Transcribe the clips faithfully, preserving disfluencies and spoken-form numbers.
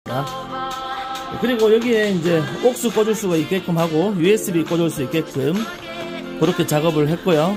그리고 여기에 이제 옥스 꽂을 수가 있게끔 하고 유에스비 꽂을 수 있게끔 그렇게 작업을 했고요.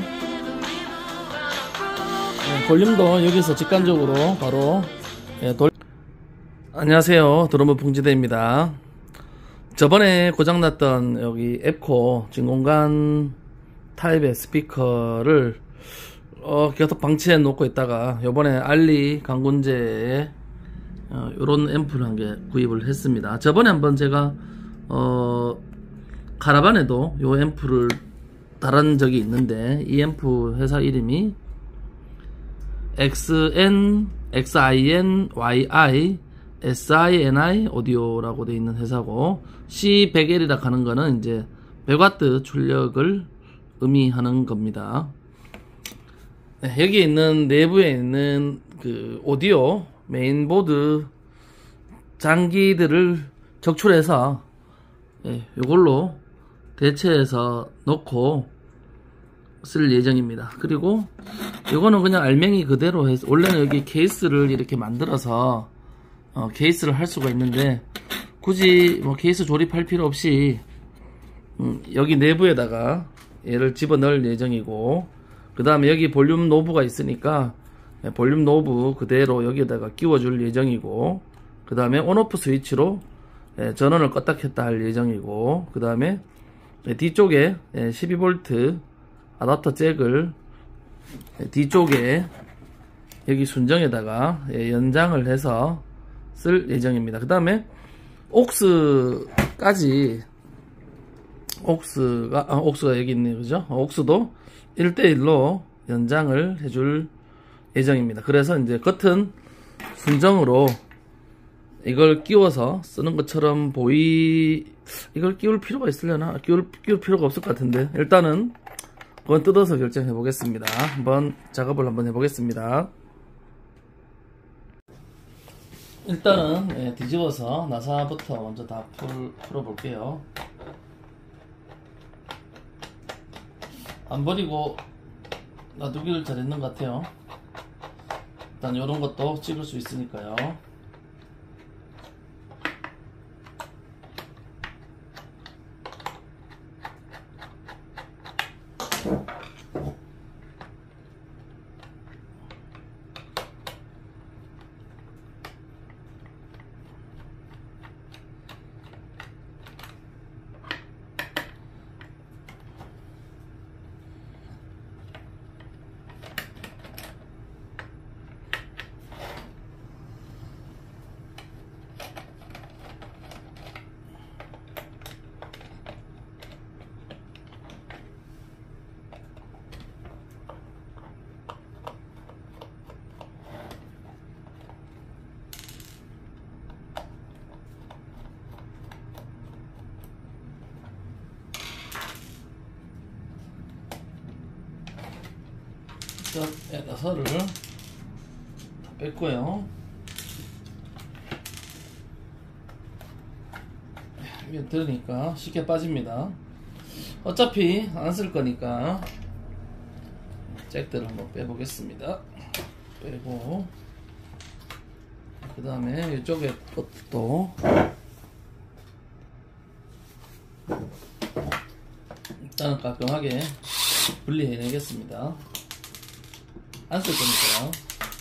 네, 볼륨도 여기서 직관적으로 바로 네, 돌... 안녕하세요, 드러머 풍지대입니다. 저번에 고장났던 여기 에코 진공관 타입의 스피커를 어, 계속 방치해 놓고 있다가 요번에 알리 강군제에 어, 요런 앰프를 한 개 구입을 했습니다. 저번에 한번 제가 어, 카라반에도 요 앰프를 달은 적이 있는데 이 앰프 회사 이름이 엑스엔, 엑스아이엔와이아이, 에스아이엔아이 오디오라고 되어 있는 회사고 씨 백 엘이라 하는 거는 이제 백 와트 출력을 의미하는 겁니다. 네, 여기 있는 내부에 있는 그 오디오 메인보드 장기들을 적출해서 예, 요걸로 대체해서 넣고 쓸 예정입니다. 그리고 요거는 그냥 알맹이 그대로 해서 원래는 여기 케이스를 이렇게 만들어서 어, 케이스를 할 수가 있는데 굳이 뭐 케이스 조립할 필요 없이 음, 여기 내부에다가 얘를 집어넣을 예정이고, 그 다음에 여기 볼륨 노브가 있으니까 볼륨 노브 그대로 여기에다가 끼워줄 예정이고, 그 다음에 온오프 스위치로 전원을 껐다 켰다 할 예정이고, 그 다음에 뒤쪽에 십이 볼트 아답터 잭을 뒤쪽에 여기 순정에다가 연장을 해서 쓸 예정입니다. 그 다음에 옥스까지 옥스가 아, 옥스가 여기 있네요, 그죠? 옥스도 일 대 일로 연장을 해줄 예정입니다. 그래서 이제 겉은 순정으로 이걸 끼워서 쓰는 것처럼 보이 이걸 끼울 필요가 있으려나? 끼울, 끼울 필요가 없을 것 같은데 일단은 그건 뜯어서 결정해 보겠습니다. 한번 작업을 한번 해보겠습니다. 일단은 예, 뒤집어서 나사부터 먼저 다 풀, 풀어볼게요. 안 버리고 놔두기를 잘했는 것 같아요. 일단 이런 것도 찍을 수 있으니까요. 일단 나사를 다 뺐고요. 위에 들으니까 쉽게 빠집니다. 어차피 안 쓸 거니까 잭들을 한번 빼보겠습니다. 빼고 그 다음에 이쪽에 것도 일단은 깔끔하게 분리해내겠습니다. 안 쓸 거니까요.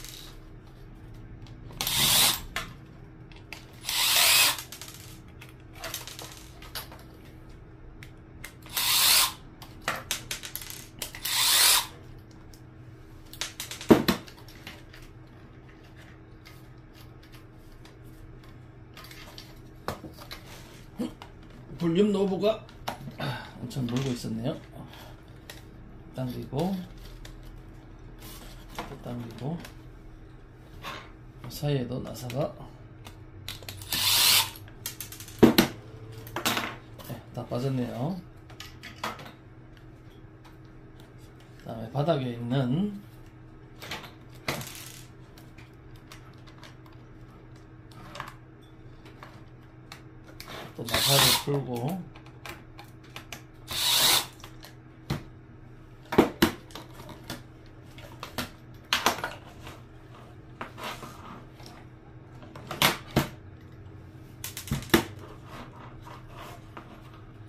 볼륨 노브가 엄청 물고 있었네요. 당기고 당기고 사이에도 나사가 네, 다 빠졌네요. 그 다음에 바닥에 있는 또 나사를 풀고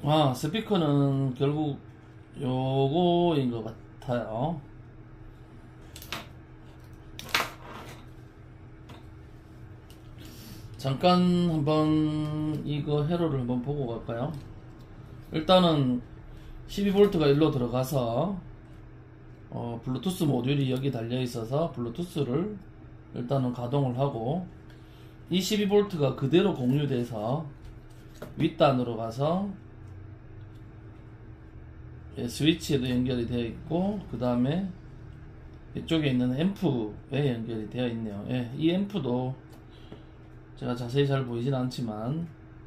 아, 스피커는 결국 요거인 것 같아요. 잠깐 한번 이거 회로를 한번 보고 갈까요? 일단은 십이 볼트가 일로 들어가서 어, 블루투스 모듈이 여기 달려 있어서 블루투스를 일단은 가동을 하고, 이 십이 볼트가 그대로 공유돼서 윗단으로 가서 예, 스위치에도 연결이 되어 있고, 그 다음에 이쪽에 있는 앰프에 연결이 되어 있네요. 예, 이 앰프도 제가 자세히 잘 보이진 않지만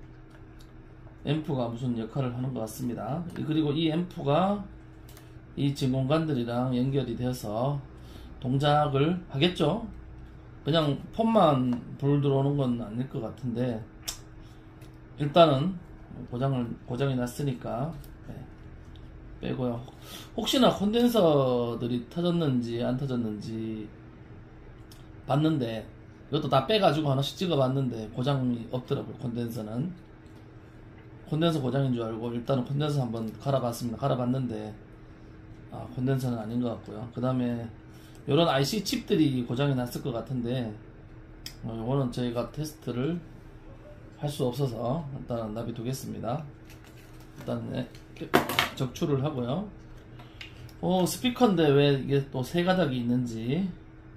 앰프가 무슨 역할을 하는 것 같습니다. 그리고 이 앰프가 이 진공관들이랑 연결이 되어서 동작을 하겠죠. 그냥 폰만 불 들어오는 건 아닐 것 같은데, 일단은 고장을 고장이 났으니까 네, 빼고요. 혹시나 콘덴서들이 터졌는지 안 터졌는지 봤는데, 이것도 다 빼가지고 하나씩 찍어봤는데 고장이 없더라고요. 콘덴서는 콘덴서 고장인 줄 알고 일단은 콘덴서 한번 갈아봤습니다. 갈아봤는데 아, 콘덴서는 아닌 것 같고요. 그 다음에 이런 아이씨 칩들이 고장이 났을 것 같은데, 어, 이거는 저희가 테스트를 할 수 없어서 일단은 놔두겠습니다. 일단 네, 적출을 하고요. 어, 스피커인데 왜 이게 또 세 가닥이 있는지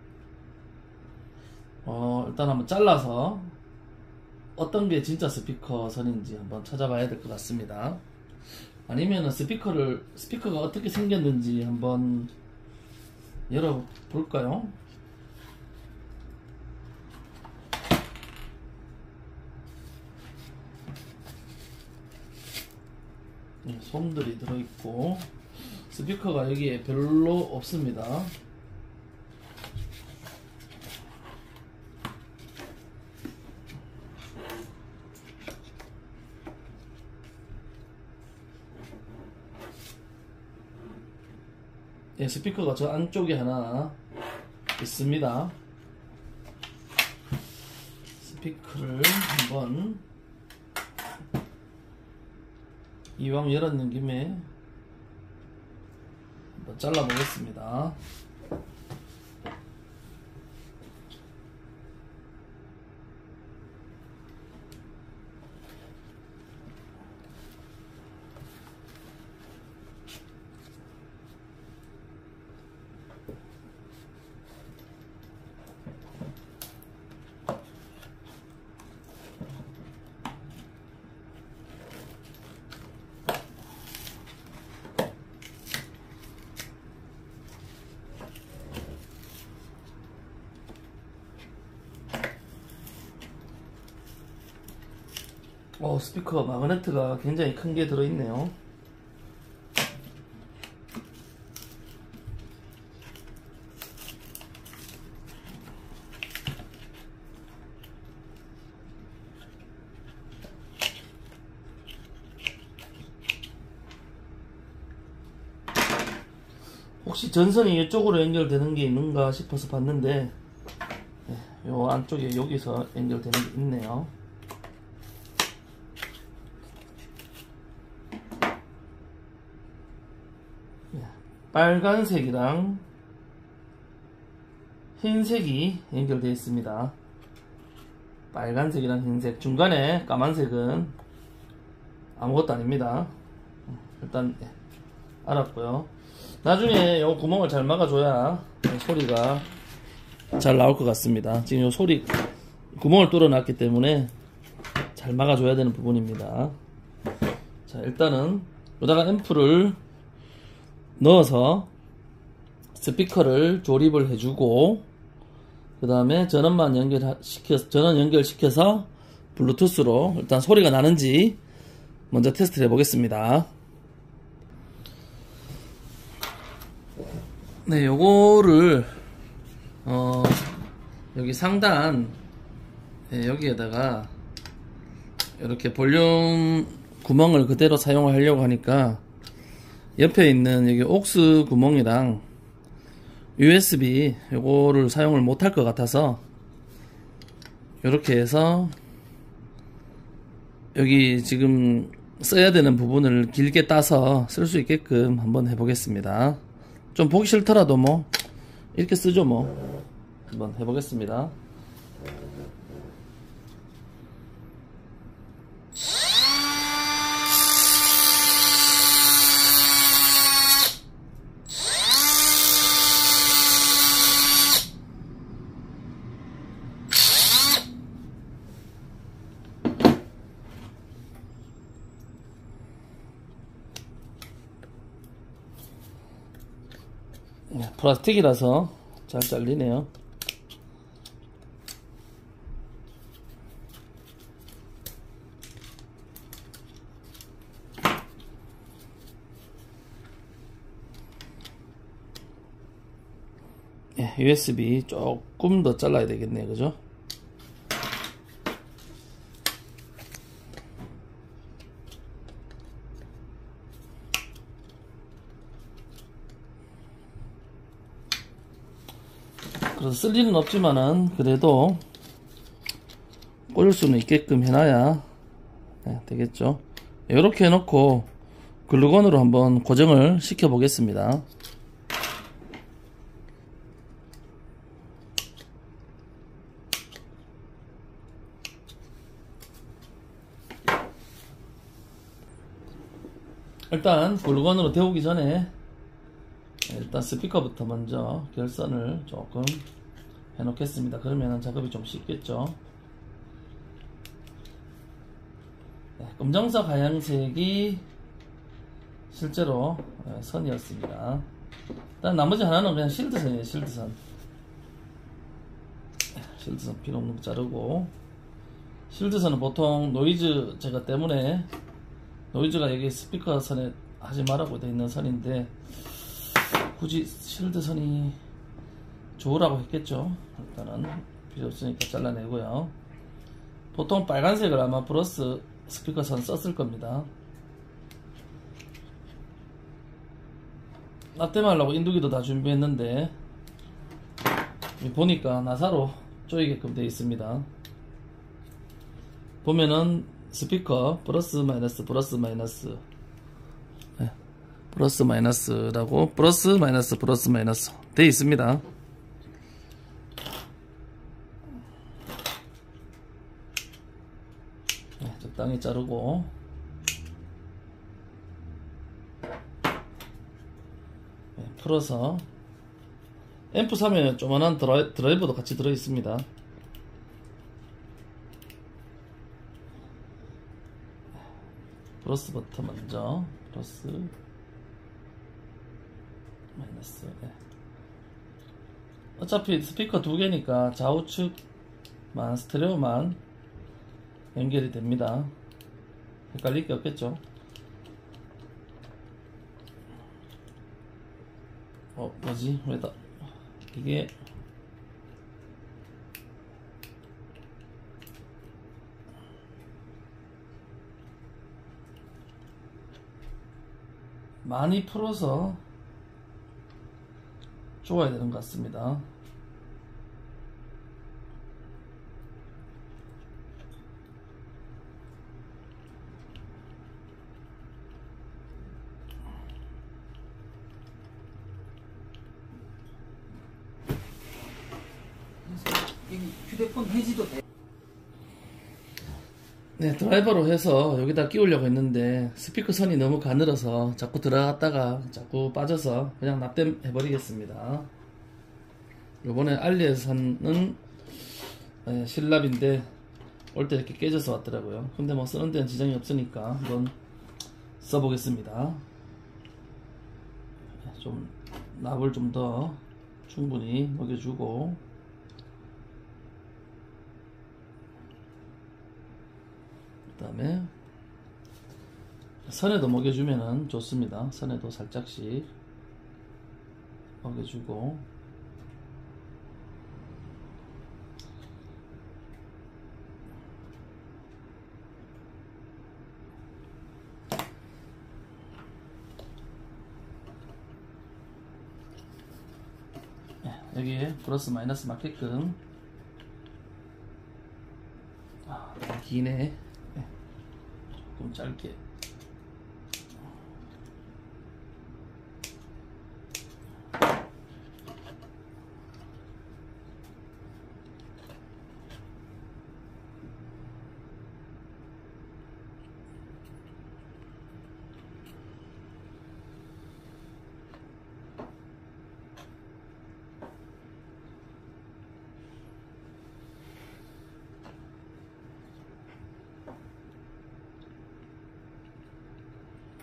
어, 일단 한번 잘라서 어떤 게 진짜 스피커 선인지 한번 찾아봐야 될 것 같습니다. 아니면은 스피커를 스피커가 어떻게 생겼는지 한번 열어볼까요? 네, 솜들이 들어있고 스피커가 여기에 별로 없습니다. 예, 스피커가 저 안쪽에 하나 있습니다. 스피커를 한번 이왕 열었는 김에 한번 잘라 보겠습니다. 어, 스피커 마그네트가 굉장히 큰 게 들어있네요. 혹시 전선이 이쪽으로 연결되는 게 있는가 싶어서 봤는데, 네, 요 안쪽에 여기서 연결되는 게 있네요. 빨간색이랑 흰색이 연결되어 있습니다. 빨간색이랑 흰색, 중간에 까만색은 아무것도 아닙니다. 일단 네, 알았고요. 나중에 요 구멍을 잘 막아줘야 소리가 잘 나올 것 같습니다. 지금 요 소리 구멍을 뚫어 놨기 때문에 잘 막아줘야 되는 부분입니다. 자, 일단은 여기다가 앰프를 넣어서 스피커를 조립을 해주고, 그 다음에 전원만 연결시켜 전원 연결시켜서 블루투스로 일단 소리가 나는지 먼저 테스트를 해보겠습니다. 네, 요거를 어 여기 상단 네, 여기에다가 이렇게 볼륨 구멍을 그대로 사용을 하려고 하니까 옆에 있는 여기 옥스 구멍이랑 유에스비 요거를 사용을 못할 것 같아서 이렇게 해서 여기 지금 써야 되는 부분을 길게 따서 쓸 수 있게끔 한번 해보겠습니다. 좀 보기 싫더라도 뭐 이렇게 쓰죠 뭐. 한번 해보겠습니다. 플라스틱이라서 잘 잘리네요. 유에스비 조금 더 잘라야 되겠네요. 그죠? 그래서 쓸 일은 없지만은 그래도 꽂을 수는 있게끔 해놔야 네, 되겠죠. 이렇게 해놓고 글루건으로 한번 고정을 시켜 보겠습니다. 일단 글루건으로 데우기 전에 일단 스피커부터 먼저 결선을 조금 해 놓겠습니다. 그러면 작업이 좀 쉽겠죠. 네, 검정색 하얀색이 실제로 선이었습니다. 일단 나머지 하나는 그냥 실드선이에요. 실드선 실드선 필요 없는 거 자르고, 실드선은 보통 노이즈 제거 때문에 노이즈가 여기 스피커 선에 하지 말라고 되어 있는 선인데 굳이 실드선이 좋으라고 했겠죠. 일단은 필요 없으니까 잘라내고요. 보통 빨간색을 아마 브러스 스피커 선 썼을 겁니다. 납땜하려고 인두기도 다 준비했는데 보니까 나사로 조이게끔 되어 있습니다. 보면은 스피커 플러스 마이너스 플러스 마이너스 네, 플러스 마이너스라고 플러스 마이너스 플러스 마이너스 되어 있습니다. 네, 적당히 자르고 네, 풀어서 앰프 사면 조만한 드라이, 드라이버도 같이 들어 있습니다. 플러스부터 먼저 플러스 마이너스. 네. 어차피 스피커 두 개니까 좌우측만 스테레오만 연결이 됩니다. 헷갈릴 게 없겠죠. 어 뭐지 왜다 이게 많이 풀어서 쪼아야 되는 것 같습니다. 휴대폰 해지도 돼. 네, 드라이버로 해서 여기다 끼우려고 했는데 스피커 선이 너무 가늘어서 자꾸 들어갔다가 자꾸 빠져서 그냥 납땜 해버리겠습니다. 요번에 알리에서 사는 네, 실납인데 올 때 이렇게 깨져서 왔더라고요. 근데 뭐 쓰는 데는 지장이 없으니까 한번 써보겠습니다. 좀 납을 좀 더 충분히 먹여주고, 그 다음에 선에도 먹여주면 좋습니다. 선에도 살짝씩 먹여주고, 여기에 플러스 마이너스 맞게끔. 아, 기네. 조금 짧게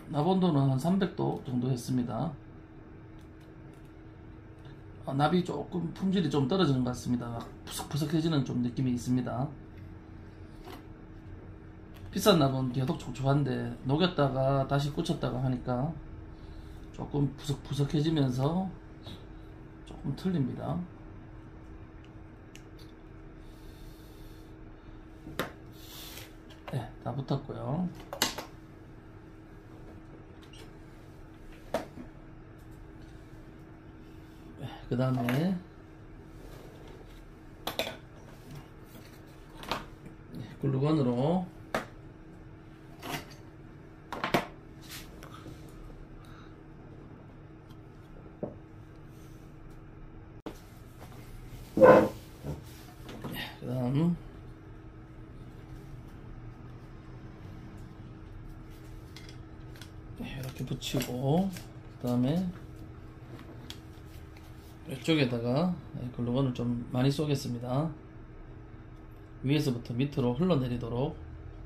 납온도는 한 삼백 도 정도 했습니다. 어, 납이 조금 품질이 좀 떨어지는 것 같습니다. 막 푸석푸석해지는 좀 느낌이 있습니다. 비싼 납은 계속 촉촉한데 녹였다가 다시 꽂혔다가 하니까 조금 푸석푸석해지면서 조금 틀립니다. 네, 다 붙었고요. 네, 그 다음에 글루건으로 그 다음 이렇게 붙이고, 그 다음에 이쪽에다가 글루건을 좀 많이 쏘겠습니다. 위에서부터 밑으로 흘러내리도록.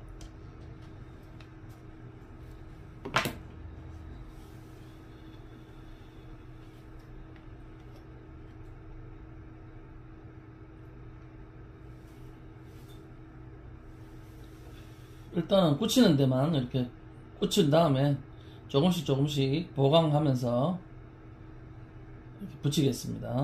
일단은 꽂히는 데만 이렇게 꽂힌 다음에 조금씩 조금씩 보강하면서 이렇게 붙이겠습니다.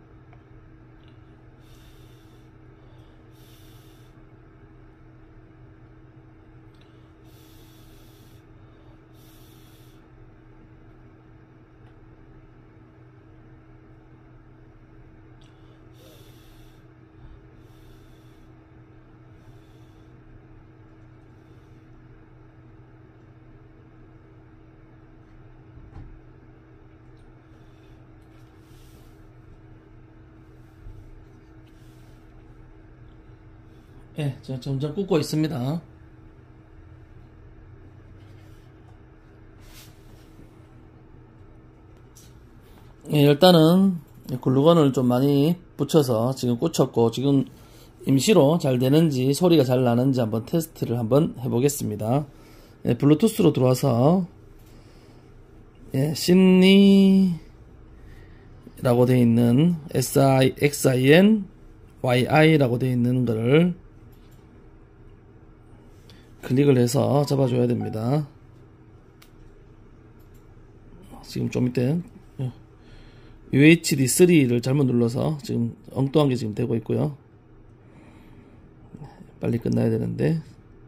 예, 저 점점 꽂고 있습니다. 예, 일단은 글루건을 좀 많이 붙여서 지금 꽂혔고, 지금 임시로 잘 되는지 소리가 잘 나는지 한번 테스트를 한번 해보겠습니다. 예, 블루투스로 들어와서 예, 신니 라고 되어 있는 에스아이, 엑스아이엔, 와이아이라고 되어 있는 거를 클릭을 해서 잡아줘야 됩니다. 지금 좀 이때 유에이치디 쓰리를 잘못 눌러서 지금 엉뚱한 게 지금 되고 있고요. 빨리 끝나야 되는데.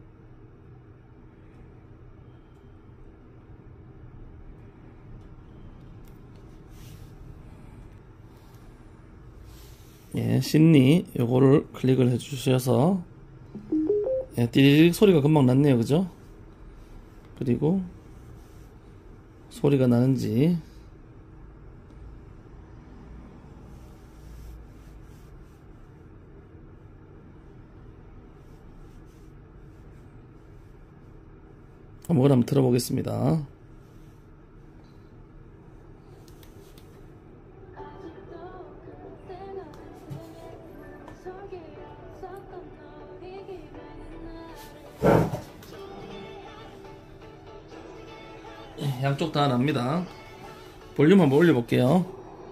예, 신니 요거를 클릭을 해 주셔서 예, 띠릭 소리가 금방 났네요. 그죠? 그리고 소리가 나는지 한번 한번 들어보겠습니다. 양쪽 다 납니다. 볼륨 한번 올려볼게요.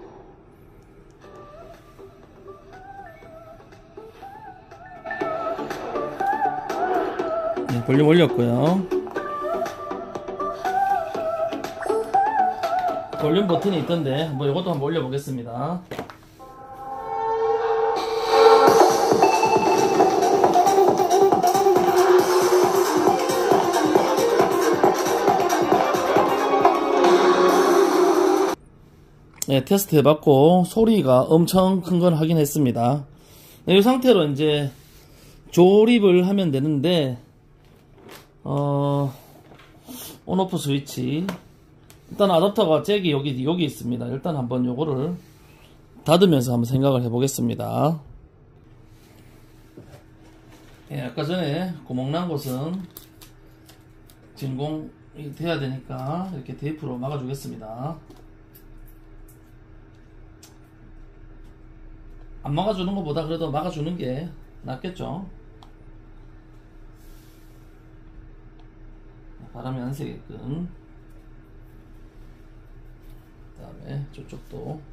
네, 볼륨 올렸고요. 볼륨 버튼이 있던데 뭐 이것도 한번 올려보겠습니다. 네, 테스트 해봤고 소리가 엄청 큰 건 확인했습니다. 네, 이 상태로 이제 조립을 하면 되는데 어 온오프 스위치, 일단 아답터가 잭이 여기 여기 있습니다. 일단 한번 요거를 닫으면서 한번 생각을 해보겠습니다. 네, 아까 전에 구멍난 곳은 진공이 돼야 되니까 이렇게 테이프로 막아주겠습니다. 안 막아주는 것보다 그래도 막아주는 게 낫겠죠. 바람이 안 새게끔. 다음에 저쪽도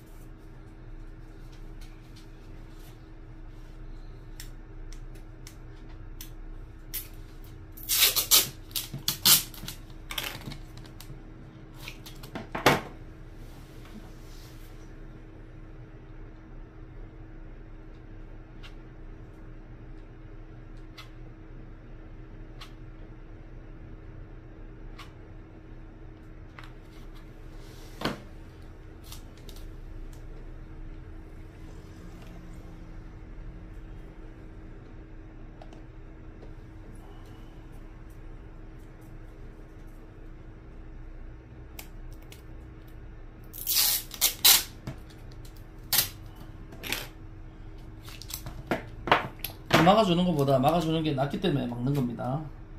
막아주는 것보다 막아주는 게 낫기 때문에 막는 겁니다.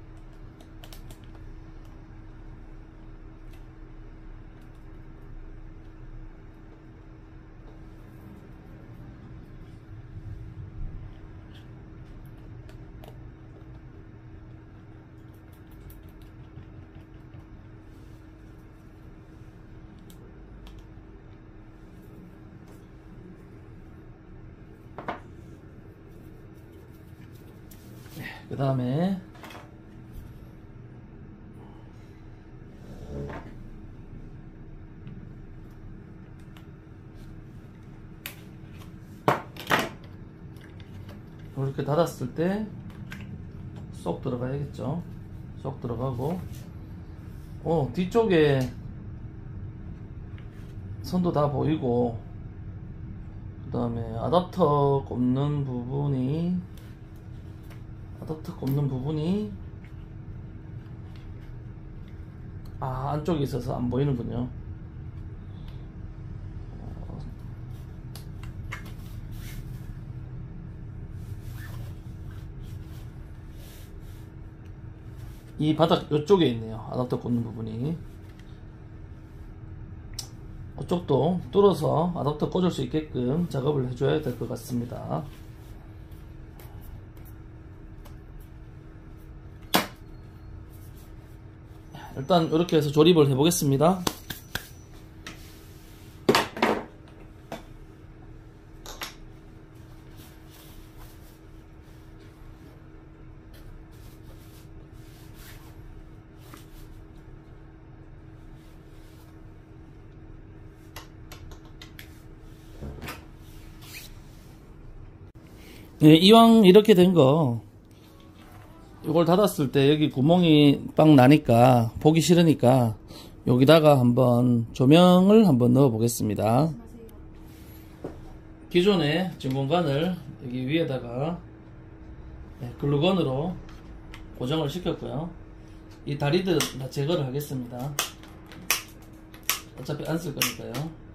그 다음에 이렇게 닫았을 때 쏙 들어가야겠죠. 쏙 들어가고 어 뒤쪽에 선도 다 보이고, 그 다음에 아답터 꼽는 부분이 아답터 꼽는 부분이 아 안쪽에 있어서 안 보이는군요. 이 바닥 이쪽에 있네요. 아답터 꽂는 부분이. 이쪽도 뚫어서 아답터 꽂을 수 있게끔 작업을 해줘야 될 것 같습니다. 일단 이렇게 해서 조립을 해 보겠습니다. 네, 이왕 이렇게 된 거 이걸 닫았을 때 여기 구멍이 빵 나니까 보기 싫으니까 여기다가 한번 조명을 한번 넣어 보겠습니다. 기존의 진공관을 여기 위에다가 글루건으로 고정을 시켰고요. 이 다리들 다 제거를 하겠습니다. 어차피 안 쓸 거니까요.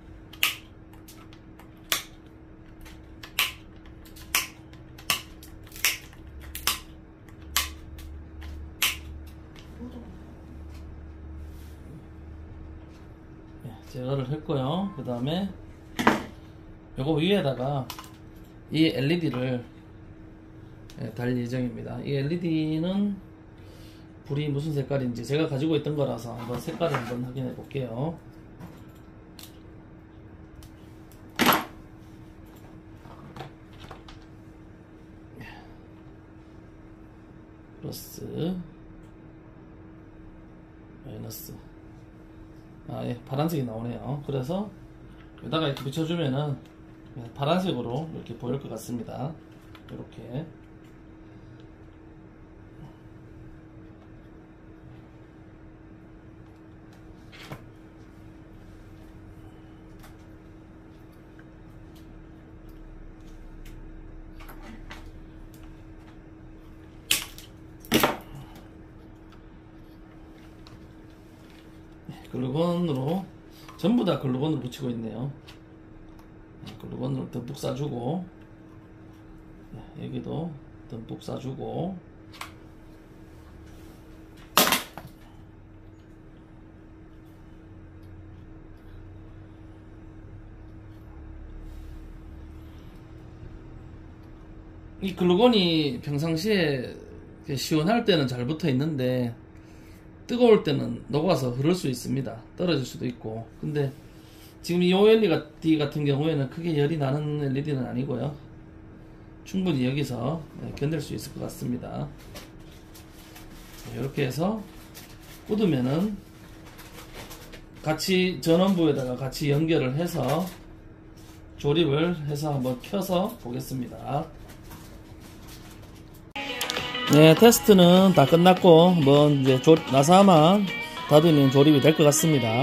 제거를 했고요. 그 다음에 요거 위에다가 이 엘이디를 달 예정입니다. 이 엘이디는 불이 무슨 색깔인지 제가 가지고 있던 거라서 한번 색깔을 한번 확인해 볼게요. 플러스 마이너스. 아, 예, 파란색이 나오네요. 그래서 여기다가 이렇게 붙여주면은 파란색으로 이렇게 보일 것 같습니다. 이렇게. 글루건으로 전부 다 글루건으로 붙이고 있네요. 글루건으로 듬뿍 싸주고, 여기도 듬뿍 싸주고, 이 글루건이 평상시에 시원할 때는 잘 붙어 있는데 뜨거울 때는 녹아서 흐를 수 있습니다. 떨어질 수도 있고. 근데 지금 이 오엘이디 같은 경우에는 크게 열이 나는 엘이디는 아니고요. 충분히 여기서 견딜 수 있을 것 같습니다. 이렇게 해서 꽂으면은 같이 전원부에다가 같이 연결을 해서 조립을 해서 한번 켜서 보겠습니다. 네, 테스트는 다 끝났고 뭐 이제 조, 나사만 닫으면 조립이 될 것 같습니다.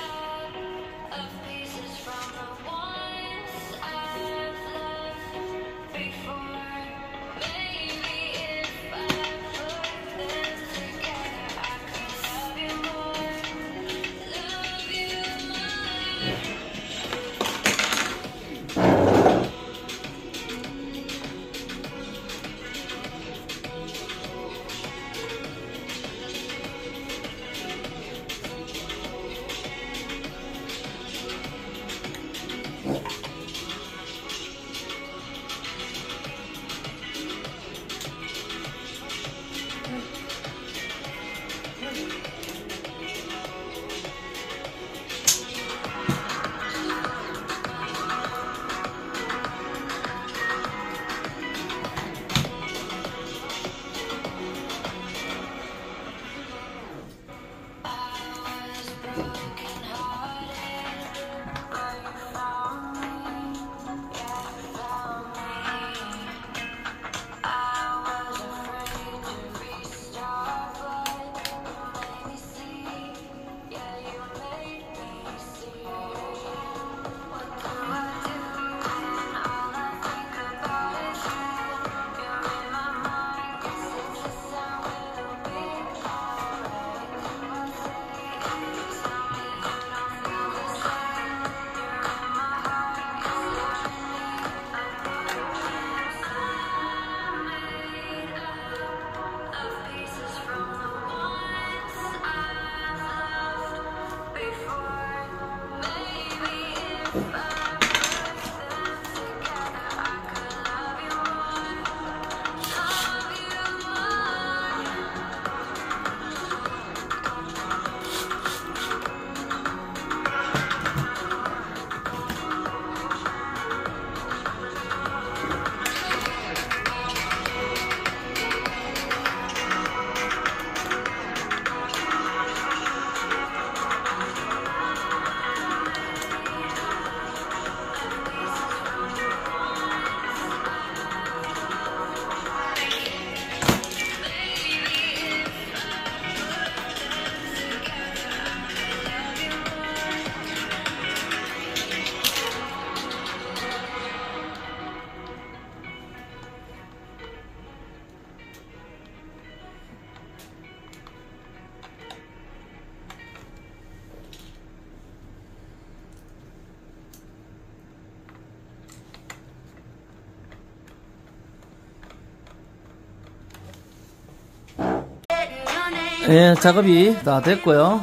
예, 작업이 다 됐고요.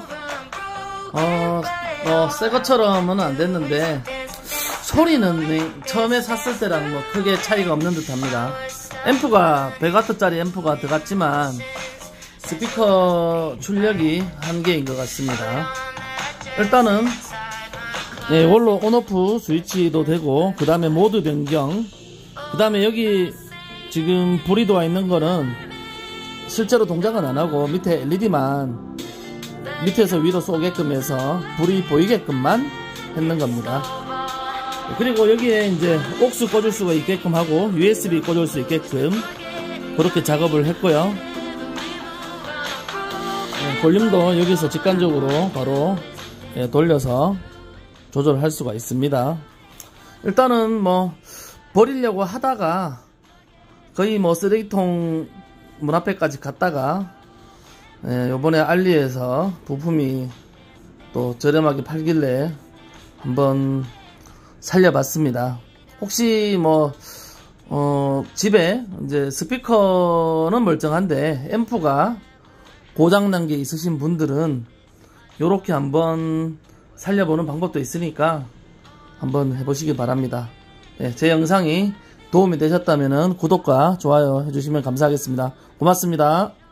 어, 어, 새 것처럼은 안 됐는데, 소리는 처음에 샀을 때랑 뭐 크게 차이가 없는 듯 합니다. 앰프가 백 와트짜리 앰프가 들어갔지만, 스피커 출력이 한계인 것 같습니다. 일단은, 예, 이걸로 온오프 스위치도 되고, 그 다음에 모드 변경, 그 다음에 여기 지금 불이 들어와 있는 거는 실제로 동작은 안하고 밑에 엘이디만 밑에서 위로 쏘게끔 해서 불이 보이게끔만 했는 겁니다. 그리고 여기에 이제 옥스 꽂을 수가 있게끔 하고 유에스비 꽂을 수 있게끔 그렇게 작업을 했고요. 네, 볼륨도 여기서 직관적으로 바로 예, 돌려서 조절할 수가 있습니다. 일단은 뭐 버리려고 하다가 거의 뭐 쓰레기통 문 앞에까지 갔다가 예, 요번에 알리에서 부품이 또 저렴하게 팔길래 한번 살려봤습니다. 혹시 뭐 어, 집에 이제 스피커는 멀쩡한데 앰프가 고장난 게 있으신 분들은 요렇게 한번 살려보는 방법도 있으니까 한번 해보시기 바랍니다. 예, 제 영상이 도움이 되셨다면 구독과 좋아요 해주시면 감사하겠습니다. 고맙습니다.